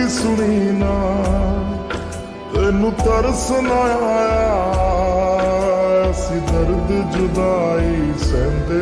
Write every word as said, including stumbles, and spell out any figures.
सुनी ना तेनू तरस ना आया, असी दर्द जुदाई सहंदे